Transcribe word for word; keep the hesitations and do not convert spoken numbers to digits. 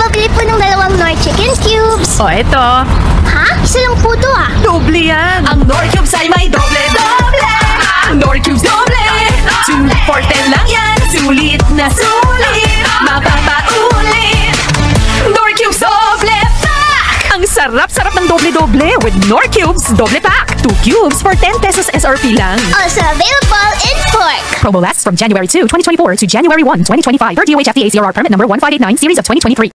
Pabili po ng dalawang Knorr Chicken Cubes. O, eto. Ha? Isa lang po to ah. Doble yan. Ang Knorr Cubes ay may doble-doble. Knorr Cubes doble. two for ten lang yan. Sulit na sulit. Mapapaulit. Knorr Cubes doble pack. Ang sarap-sarap ng doble-doble with Knorr Cubes Doble Pack. Two cubes for ten pesos S R P lang. Also available in pork. Promo lasts from January second, twenty twenty-four to January first, twenty twenty-five per D O H F D A C F R R permit number one five eight nine series of twenty twenty-three.